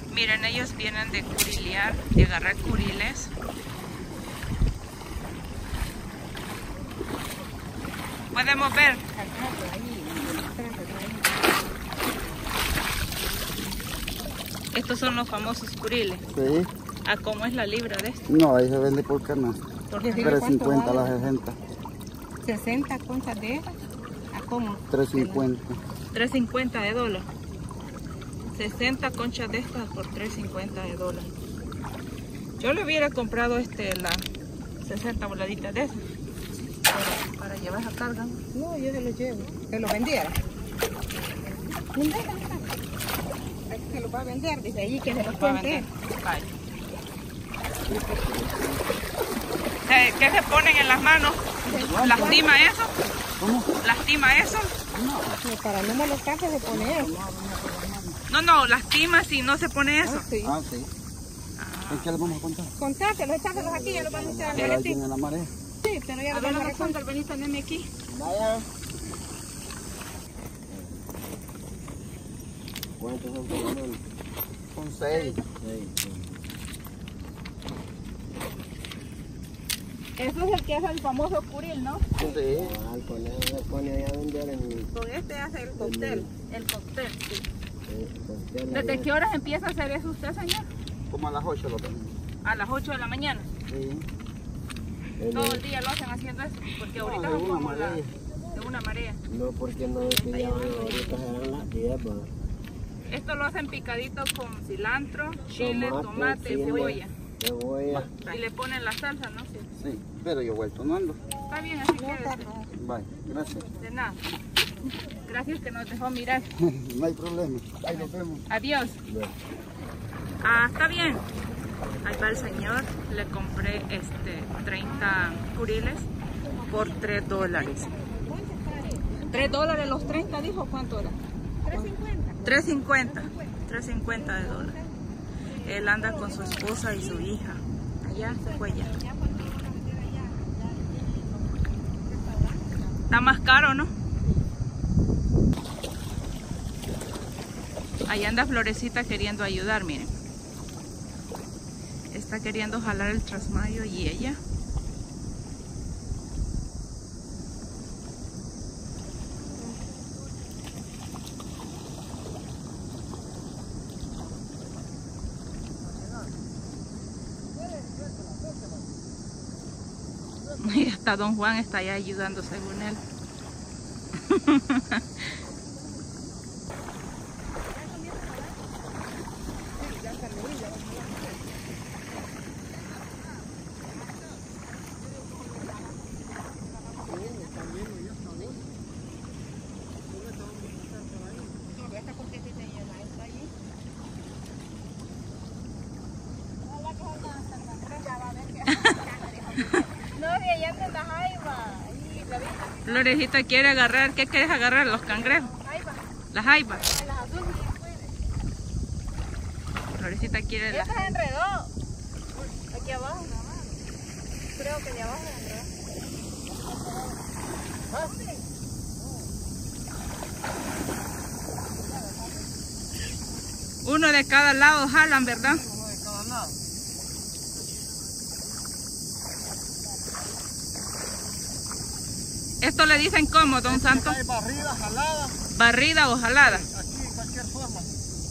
Miren, ellos vienen de curilear, de agarrar curiles. Podemos ver. Estos son los famosos curiles. Sí. ¿A cómo es la libra de esto? No, ahí se vende por canasta. ¿Por 3.50 las 60. 60 conchas de esas. ¿A cómo? 3.50. 3.50 de dólar. 60 conchas de estas por 3.50 de dólar. Yo le hubiera comprado las 60 boladitas de esas para llevar a carga. No, yo se los llevo. ¿Que lo vendiera? Es que lo va a vender, dice allí que se los Va a compre. vender. Vaya. ¿Qué se ponen en las manos? ¿Lastima eso? ¿Cómo? ¿Lastima eso? Sí, para no molestarse se pone eso. No, lastima si no se pone eso. Sí. Ah, sí. ¿En qué le vamos a contar? Contárselos, echárselos aquí, ya los vamos a echar. Pero ahí tiene la marea. Sí, pero ya A los ver, vamos a no recontar. Benito, teneme aquí. Vaya. ¿Cuántos son por lo menos? Son 6. Eso es el que es el famoso curil, ¿no? Sí. Se pone ahí a vender en... Con este hace el cóctel. El cóctel, sí. el ¿Desde qué horas empieza a hacer eso usted, señor? Como a las 8 lo tenemos. A las 8 de la mañana. Sí. Todo el día lo hacen haciendo eso, porque ahorita de es una como marea. de una marea. No, porque no decían ahorita serán las 10, pues. Esto lo hacen picadito con cilantro, chile, tomate, chile, cebolla. cebolla. Y le ponen la salsa, ¿no? Sí. Sí, pero yo vuelto no ando. Está bien, así quédese. Bye, gracias. De nada. Gracias que nos dejó mirar. No hay problema. Ahí nos vemos. Adiós. Bueno. Está bien. Ahí va el señor. Le compré 30 curiles por $3. $3 los 30, dijo. ¿Cuánto era? 3.50. 3.50 de dólar. Él anda con su esposa y su hija. Allá se fue ya. Está más caro, ¿no? Ahí anda Florecita queriendo ayudar, miren. Está queriendo jalar el trasmayo y ella. Y hasta don Juan está allá ayudando según él. Florecita quiere agarrar, ¿qué quieres agarrar? Los cangrejos. Las jaibas. Florecita quiere las... Esta se enredó. Aquí abajo. Creo que de abajo se enredó. Uno de cada lado jalan, ¿verdad? Uno de cada lado. Esto le dicen cómo, don Santo. Hay barrida, jalada. Barrida o jalada. Aquí de cualquier forma.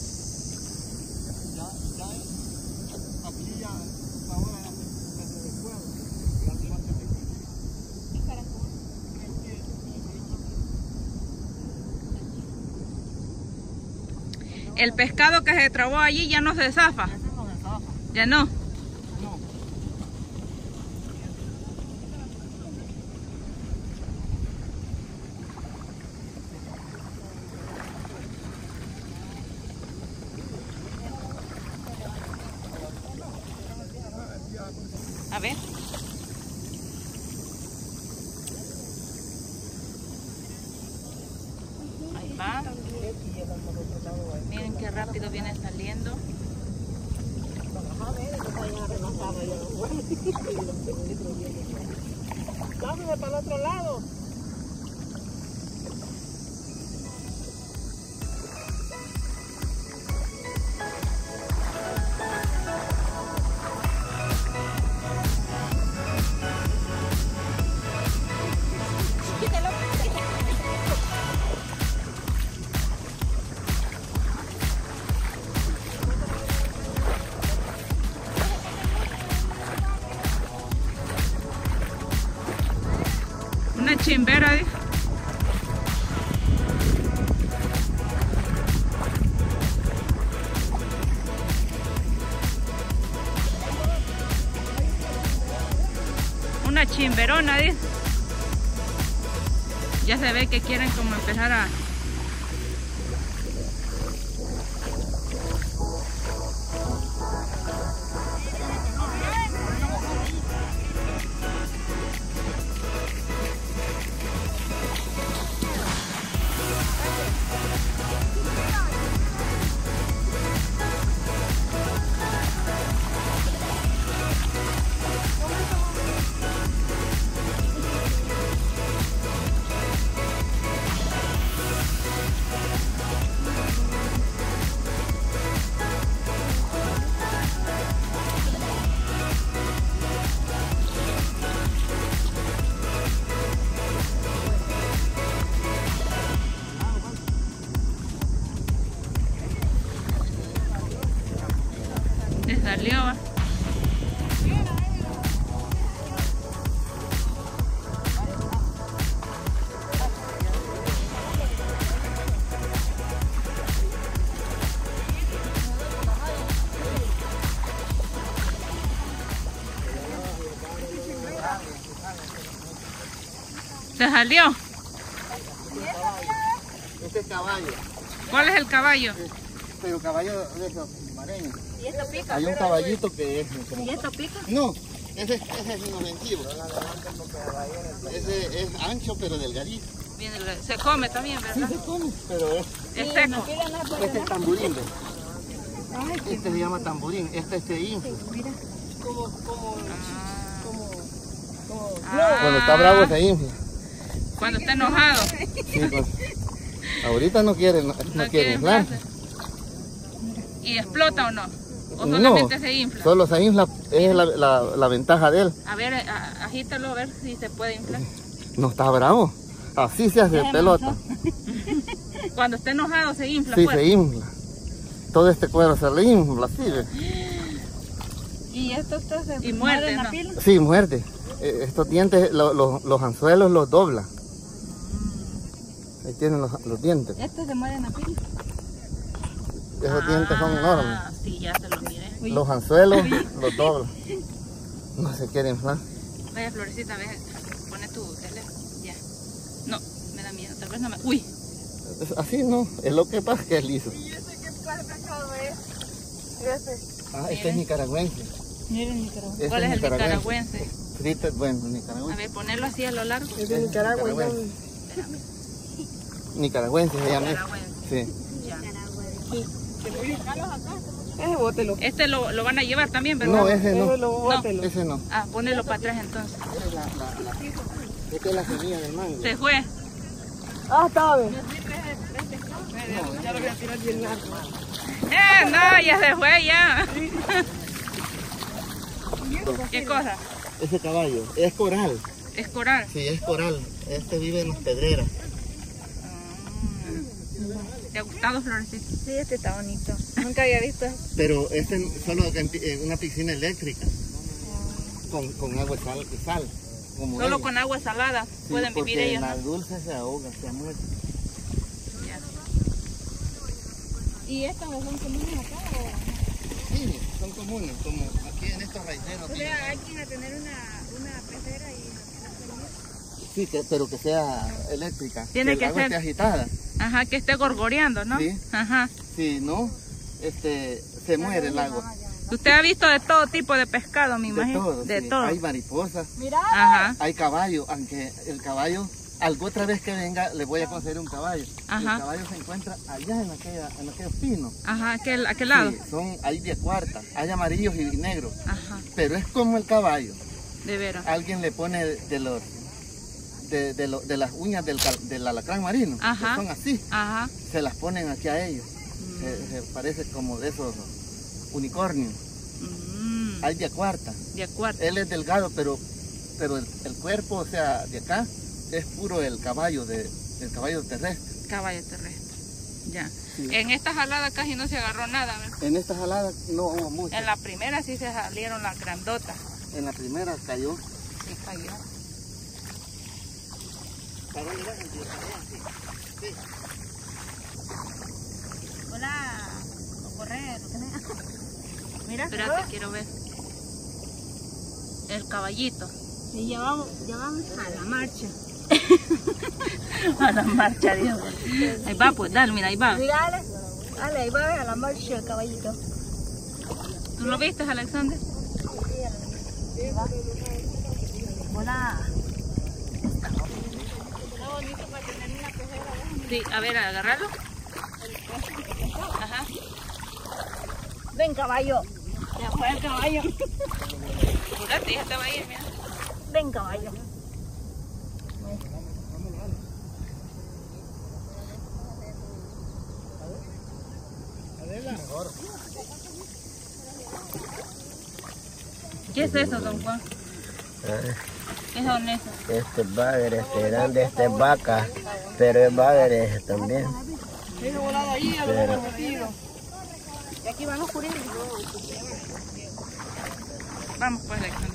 Ya aquí ya ahora desde el fuego. El pescado que se trabó allí ya no se zafa. Ese no se zafa. Ya no. No. A ver. Ahí va. Miren qué rápido viene saliendo. Vámonos para el otro lado. chimbera, dice. Una chimberona, dice. Ya se ve que quieren como empezar a... salió. ¿Se salió? Este es caballo. ¿Cuál es el caballo? Pero caballo de esos mareños. ¿Y esto pica? Hay un caballito que es... ¿Y esto pica? No, ese es inofensivo. Ese es ancho pero delgadito. Bien, se come también, ¿verdad? Sí, se come, pero es seco. este es tamburín. Este se llama tamburín, este se infla. Cuando está bravo se infla. Cuando está enojado. Sí, pues, ahorita no quiere inflar. ¿Y explota o no? ¿O No, solamente se infla? solo se infla, es la ventaja de él. A ver, agítalo a ver si se puede inflar. No está bravo, así se hace pelota. Cuando está enojado se infla. Sí, fuerte. se infla. Todo este cuero se le infla, así ve. ¿Y esto se Y muerde, en la ¿no? pila? Sí, muerde. Estos dientes, los anzuelos los dobla. Ahí tienen los dientes. ¿Esto se muerde en la pila? Esos dientes son enormes. Sí, ya se lo miré. Los anzuelos los dobla. No se quiere inflar. Vaya, Florecita, ve, pone tu teléfono. Ya. No, me da miedo. Tal vez no me... Uy. Así no, es lo que pasa que es liso. ¿Y ese cuál pescado es? Ese. Ah, este es nicaragüense. Miren, Nicaragua. Este ¿Cuál es el nicaragüense? Frito, bueno, A nicaragüense. ver, ponerlo así a lo largo. Es de Nicaragua. Nicaragüense. Espérame. Nicaragüense se llama. Nicaragüense. Sí. Ya. Ese bótelo. Este lo van a llevar también, ¿verdad? No, ese no. Bótelo. Ese no. Ah, ponelo para atrás entonces. Esta es la semilla del mango. Se fue. Ah, está bien. Ya lo voy a tirar bien largo. No, ya se fue, ya. ¿Qué cosa? Ese caballo es coral. Es coral. Sí, es coral. Este vive en las pedreras. ¿Te ha gustado, Florecita? Sí, este está bonito. Nunca había visto eso. Pero este solo en una piscina eléctrica. Con agua y sal. Como Solo ellos. con agua salada Sí, pueden vivir porque ellos, en ¿no? la dulce se ahoga, se muere. Ya. ¿Y estas son comunes acá o...? Sí, son comunes, como aquí en estos raiceros. O sea, hay quien a tener una pecera y... Sí, pero que sea eléctrica. Tiene el que agua ser- esté agitada. Ajá, que esté gorgoreando, ¿no? Sí. Ajá. Si no, se muere el agua. Usted ha visto de todo tipo de pescado, me De imagino. todo. De Sí. todo. Hay mariposas, Mira. Ajá. hay caballo, aunque el caballo, otra vez que venga, le voy a conseguir un caballo. Ajá. El caballo se encuentra allá en aquellos pinos. Ajá, aquel lado. Sí, hay de cuarta, hay amarillos y negros. Ajá, Pero es como el caballo. de veras. Alguien le pone de las uñas del alacrán marino, Ajá. que son así, Ajá. se las ponen aquí a ellos. Se parece como de esos unicornios. Mm, Hay de cuarta. de acuerdo. Él es delgado, pero el cuerpo, o sea, de acá, es puro el caballo terrestre. Caballo terrestre. Ya. Sí. En esta jalada casi no se agarró nada, ¿verdad? En esta jalada no hubo mucho. En la primera sí se salieron las grandotas. En la primera cayó. Sí cayó. Hola, o correr, lo que sea. Mira, espérate, quiero ver. El caballito. y ya vamos a la marcha. A la marcha, Dios. Ahí va, pues, dale, mira, ahí va. Mira, dale, ahí va a la marcha el caballito. ¿Tú lo viste, Alexander? Sí, va. Hola. Está bonito para tener una pecera. Sí, a ver, agarrarlo. Ajá. Ven, caballo. Ya fue el caballo. Apúrate, ya te va a ir, mira. Ven, caballo. ¿Qué es eso, don Juan? ¿Qué son esos? Este es bagre, este es grande, este es vaca, pero es bagre también. Pero, Y aquí van los curiles. Vamos, pues, Alexander.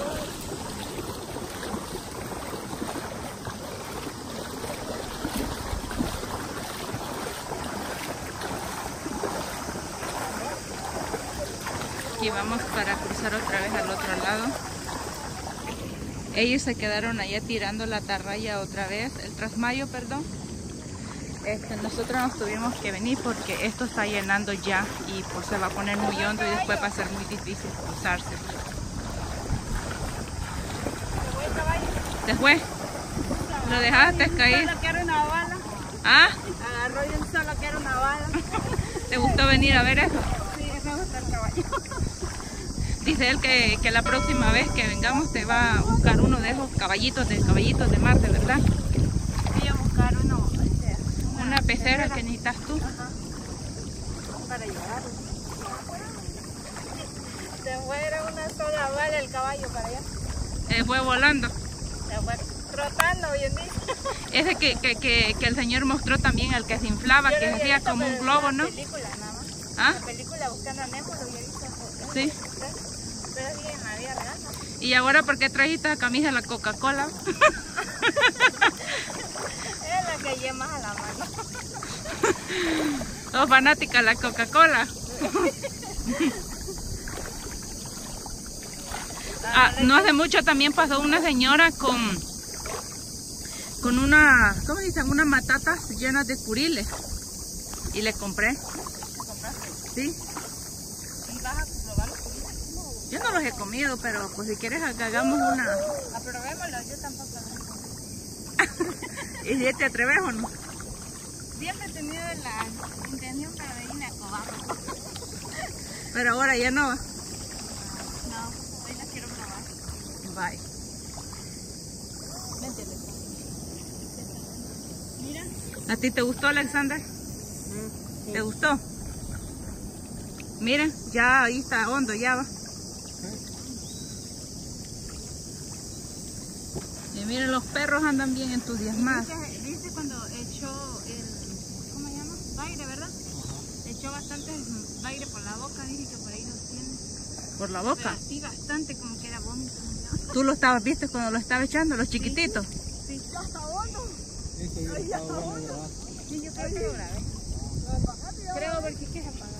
Y vamos para cruzar otra vez al otro lado. Ellos se quedaron allá tirando la atarraya otra vez, el trasmayo, perdón. Nosotros nos tuvimos que venir porque esto está llenando ya y pues se va a poner muy hondo y después va a ser muy difícil cruzarse. ¿Te fue? ¿Lo dejaste caer? Solo quiero una bala. ¿Ah? Agarró y un solo quiero una bala. ¿Te gustó venir a ver eso? Sí, me gusta el caballo. Dice él que la próxima vez que vengamos te va a buscar uno de esos caballitos de Marte, ¿verdad? Voy a buscar uno. Una pecera que necesitas tú. Ajá. Para llevarlo. Se fueron una sola bala el caballo para allá. Fue volando. Se fue rotando, bien dicho. Ese que el señor mostró también, el que se inflaba, que se hacía como un globo, ¿no? Película, nada más. ¿Ah? La película Buscando a Nemo lo había visto. Sí. Pero sí, en la vida real. ¿Y ahora por qué trajiste la camisa de la Coca-Cola? Es la que lleva más a la mano. ¿Sos fanática de la Coca-Cola? No hace mucho también pasó una señora con una, ¿cómo dicen? Unas matatas llenas de curiles. Y le compré. ¿Compraste? Sí. ¿Y vas a probarlo? Yo no los he comido, pero pues si quieres que hagamos una. Aprobémoslo, yo tampoco. ¿Y si te atreves o no? Siempre he tenido la intención para venirme a cobarlo. Pero ahora ya no. No, hoy la quiero probar. Bye. Vente, mira. ¿A ti te gustó, Alexander? Sí. ¿Te gustó? Miren, ya ahí está hondo, ya va. Y miren, los perros andan bien entusiasmados. ¿Viste cuando echó el, ¿cómo se llama? Baire, ¿verdad? Echó bastante baire por la boca, dije que por ahí los tiene. ¿Por la boca? Pero sí, bastante, como que era vómito. ¿Tú lo estabas, viste cuando lo estaba echando, los chiquititos? Sí. Ya está hondo. Ay, ya está hondo. Sí, yo creo que lo grabé. Creo porque es que se apagó.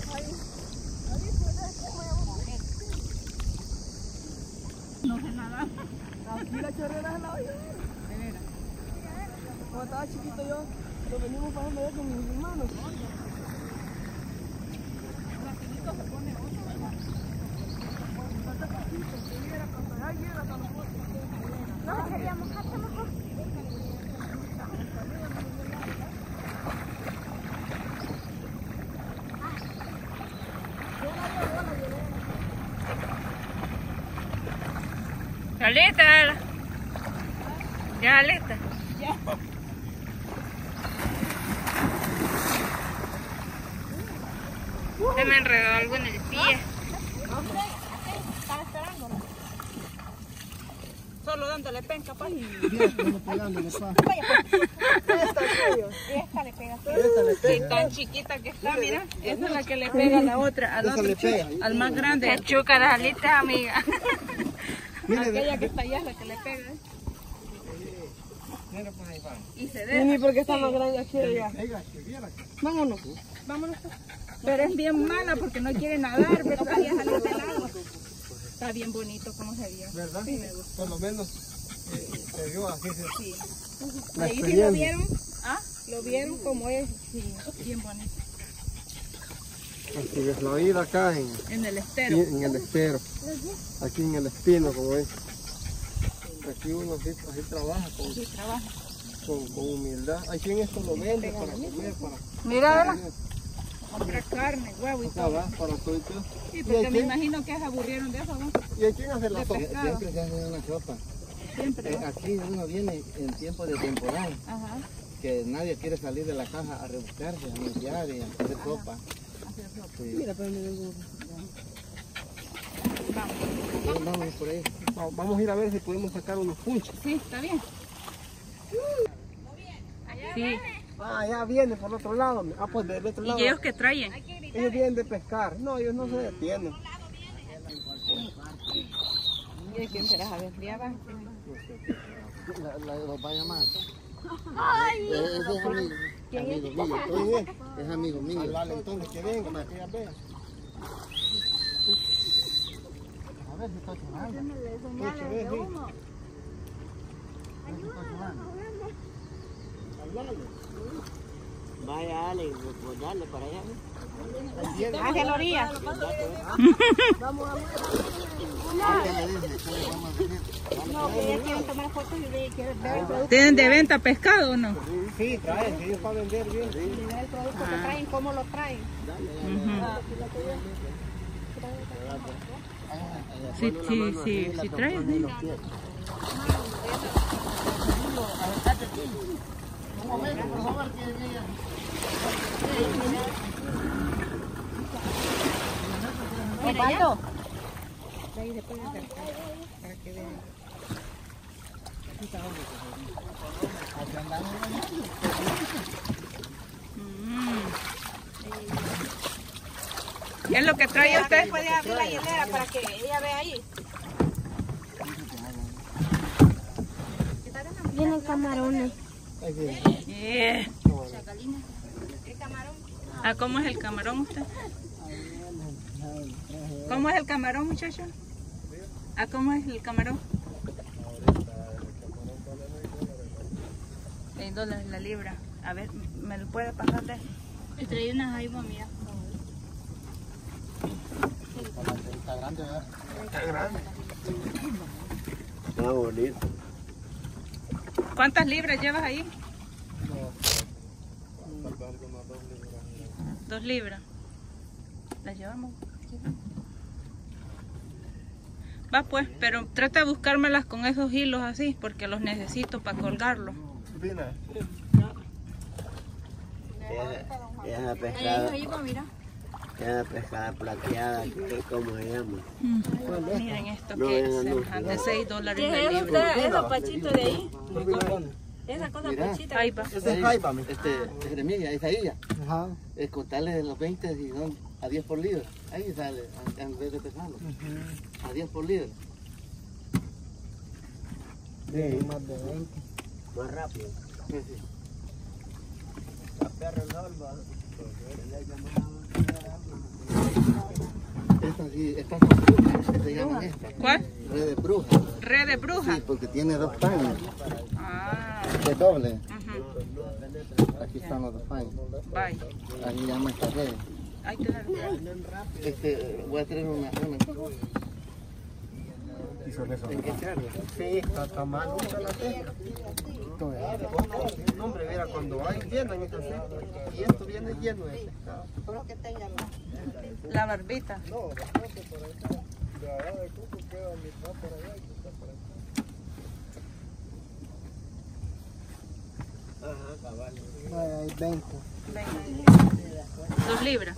No sé nada. Aquí la chorrera es la olla. Cuando estaba chiquito yo, lo venimos pasando allá con mis hermanos. No, queríamos mojarse mejor. ¿Lista? ¿Ya lista? Ya. Se me enredó algo en el pie. Estaba esperando. Solo dándole penca, pues. Pegándole, pa. Esta le pega. Esta le Sí, pega. tan chiquita que está, mira. Esa es la que le pega a la otra, al Esa otro le pega. al más grande. Qué chuca las alitas, amiga. Mire, Aquella que está allá es la que le pega. Mira, pues ahí van. Y se Y deja. ni porque está más grande aquí allá. Oiga, que viera que... Vámonos. Vámonos. Pero es bien mala porque no quiere nadar, ¿verdad? Y a salir del agua. Está bien bonito como se vio. ¿Verdad? Sí, me gusta. Por lo menos se vio así. Sí. La Ahí sí lo experiencia. vieron. ¿Ah? Lo vieron como es. Sí, bien bonito. Así es la vida acá En el estero. en el estero. Aquí en el espino, como es. Aquí uno así trabaja Sí, trabaja. con humildad. Aquí en esto lo vende para comer, para... Mira, ¿verdad? Comprar carne, huevo y Acá todo. va, para todo y todo. Sí, ¿Y porque aquí? me imagino que se aburrieron de eso, ¿no? ¿Y aquí quién hace la De sopa? pescado. Siempre se hace una sopa. Siempre. ¿no? Aquí uno viene en tiempo de temporada, Ajá. que nadie quiere salir de la caja a rebuscarse, a limpiar y a hacer sopa. Hacer sopa. Sí. Mira, pero me vengo. Vamos. Vamos a ir por ahí. Vamos a ir a ver si podemos sacar unos punches. Sí, está bien. Sí. Ah, ya viene por el otro lado. Ah, pues del otro lado. ¿Y ellos qué traen? Ellos vienen de pescar. No, ellos no se detienen. ¿Y quién será? A ver, ya va. Los va a llamar. Ese es amigo. Amigo mío. ¿Quién es? Es amigo mío. Vale, entonces que venga para que ella vea. A ver si está sonando. Vaya, Ale, pues dale para allá. Hacia la orilla. No, que ellas quieren tomar fotos y quieren ver el producto, ¿Tienen de venta pescado o no? Sí, trae, sí, para vender bien. el producto que traen, cómo lo traen. Sí, sí, sí, sí traen. ¿Sí? Un momento, por favor, que ella... Osvaldo. Para que vean. ¿Qué es lo que trae usted? Puede abrir la hielera para que ella vea ahí. Vienen camarones. Yeah. ¿Qué camarón? Ah, ¿cómo es el camarón usted? ¿Cómo es el camarón, muchacho? Ah, ¿cómo es el camarón? $6 la libra. A ver, ¿me lo puede pasar de? Y trae unas jaiba, mira. Está grande, ¿verdad? Está bonito. ¿Cuántas libras llevas ahí? 2 libras. ¿Las llevamos? Va pues, pero trata de buscármelas con esos hilos así, porque los necesito para colgarlos. Vina. Esa Ahí pescada, jaiba, mira. esa pescada plateada, ¿cómo se llama? Miren esto No, que no, es no. semejante, $6 la ¿Qué es libra. usted? Esos pachitos de ahí. Esa cosa Mira. pachita. Ahí va. Ese es jaiba, es Jeremías, es ella. Ajá. Es contarle de los 20 y son a 10 por libra. Ahí sale, en vez de pesarlo. A 10 por libra. Sí, más de 20. Más rápido. Sí, sí. La perra norma. Estas sí, estas son brujas, que se llaman estas. ¿Cuál? Red de bruja. Red de bruja. Sí, porque tiene 2 paños. Ah, De doble. ujú. Aquí están los 2 paños. Bye. Ahí llama esta red. Ahí te la Voy a traer una. ¿En qué echarla? Sí, está mal la cesta. No, hombre, mira, cuando hay lleno en esta cesta, y esto viene lleno de pescado. La barbita. Hay 20. 2 libras.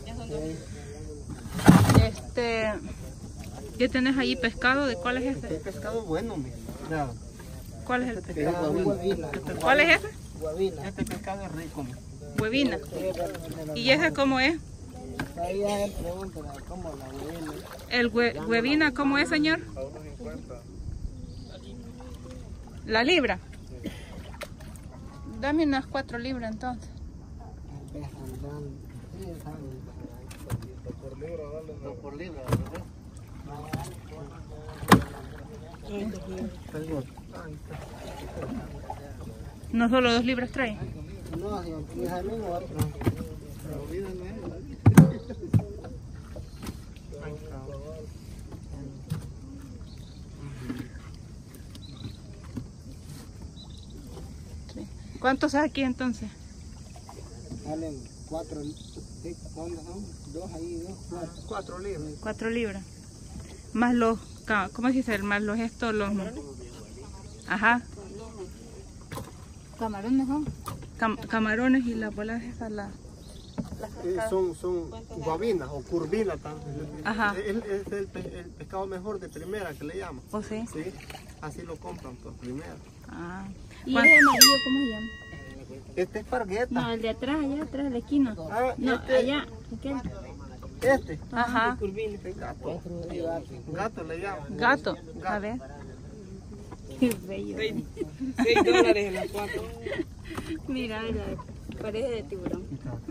¿Qué tenés ahí? ¿Pescado? ¿De cuál es Este ese? pescado bueno, mira. Mira, ¿Cuál es el pescado? guavina. ¿Cuál es ese? Este pescado es rico. Mira. Huevina. ¿Y ese cómo es? Ahí es el pregunta, ¿cómo la huevina? ¿El huevina cómo es, señor? La libra. Dame unas 4 libras entonces. Por libra, No solo 2 libras trae. No, si déjame otro. ¿Cuántos hay aquí entonces? Salen 4, ¿cuántos son? 2 ahí, 4 libras. 4 libras. Más los, ¿cómo se dice? Más los estos, los... Ajá. Camarones son. Camarones y las bolas esas, las son guabinas o curvinas. Ajá. Es el pescado mejor de primera que le llaman. ¿O sí? Sí, así lo compran por primera. Ah. ¿Y ese amarillo cómo se llama? Este es pargueta. No, el de atrás, allá atrás de la esquina. Ah, No, este, allá. ¿Qué? Este. Ajá. Es gato. Gato le llaman. Gato. A ver. Qué bello. $6 en las 4. Mira, parece de tiburón.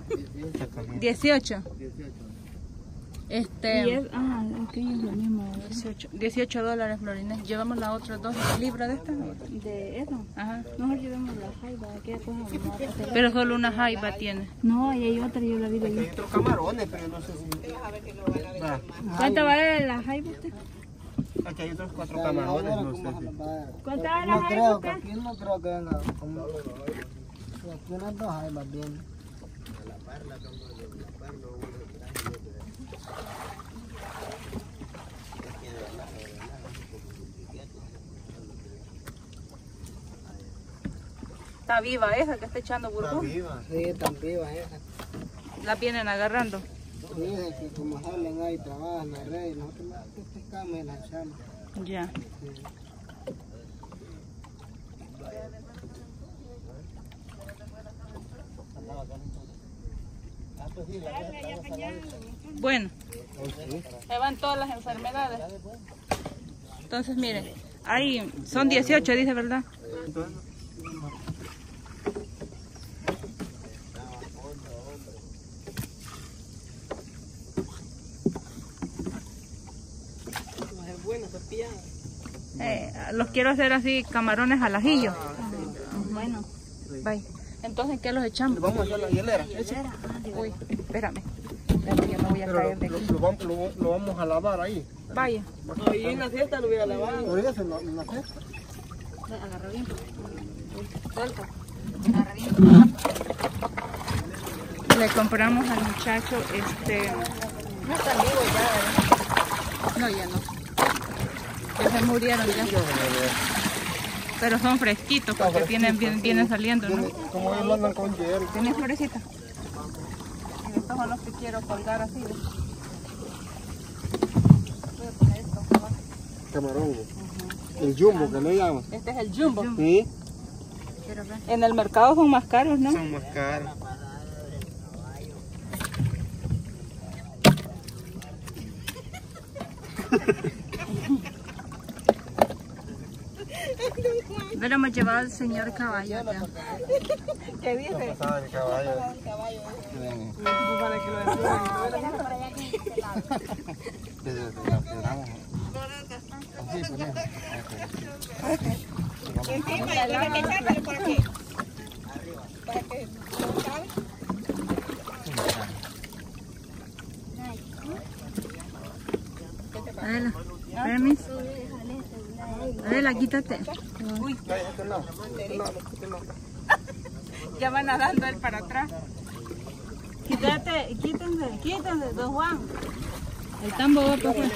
18. Y es, aquello es lo mismo. $18, Florinés. Llevamos las otras 2 libras de estas. De eso. Ajá. Mejor llevemos la jaiba. Aquella cosa no. Pero solo una jaiba tiene. No, ahí hay otra, yo la vi de Hay ahí. otros camarones, pero no sé si... ¿Cuánto vale la jaiba usted? Aquí hay otros 4 camarones, no sé si... ¿Cuánto vale la No jaiba creo que usted? aquí no creo que venga como... Aquí unas 2 hay más bien. Está viva esa que está echando Está burbuja. viva. Sí, están vivas esas. La vienen agarrando. Dicen que como salen ahí, trabajan en la red, nosotros pescamos y las echamos. Ya. Bueno, se van todas las enfermedades. Entonces, miren, ahí son 18, dice, ¿verdad? Los quiero hacer así, camarones al ajillo. Bueno. Bye. Entonces, ¿qué los echamos? Vamos a hacer la hielera. Uy, espérame. Yo me voy a caer de aquí. Lo vamos a lavar ahí. Vaya. Hoy en la fiesta lo hubiera lavado. Por eso en la fiesta. Agarra bien. Suelta. Le compramos al muchacho no están vivos ya, ¿verdad? No, ya no. Ya se murieron ya. Pero son fresquitos porque vienen saliendo, ¿no? Como ellos lo andan con hielo. ¿Tienes florecita? Y estos son los que quiero colgar así. ¿Ves? Voy a poner esto abajo. Camarón. El jumbo que le llaman. Este es el jumbo. Sí. Quiero ver. En el mercado son más caros, ¿no? Son más caros. Hubiéramos llevado al señor caballo ya. ¿Qué dice? Pasaba el caballo. Para que Adela, permiso. Adela, quítate. Uy. Ya va nadando él para atrás. Quítense, don Juan. El tambo va para afuera.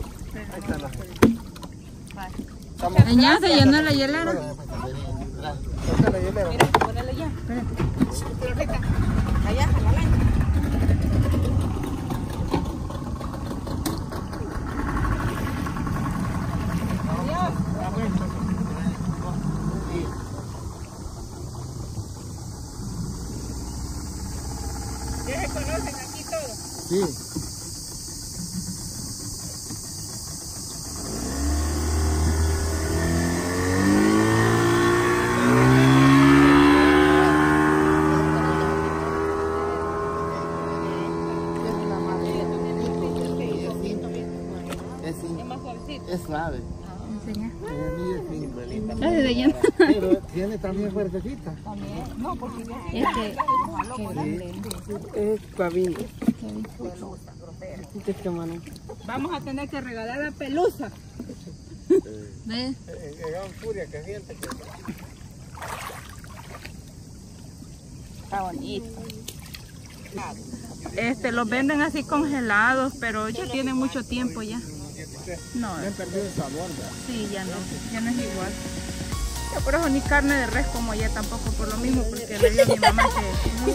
Ya se llenó la hielera. Mira, ponele ya. Espérate. Allá, a la lancha. ¿Ya se conocen aquí todos? Sí. suavecito. Es suave. Enseña. Es simple. Ese de lleno. Pero tiene también fuertecita. No, porque Qué grande. Es pavino. Este camarón. vamos a tener que regalar la pelusa. ¿Ves? Llegaban furia que siente que... Está bonito. Los venden así congelados, pero ya tienen mucho tiempo ya. No, han perdido el sabor, ¿verdad? sí, ya no es igual. Yo por eso ni carne de res como ya tampoco, por lo mismo, porque le digo a mi mamá que...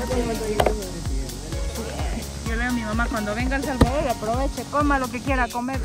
Yo le digo a mi mamá, cuando venga a El Salvador, aproveche, coma lo que quiera comer.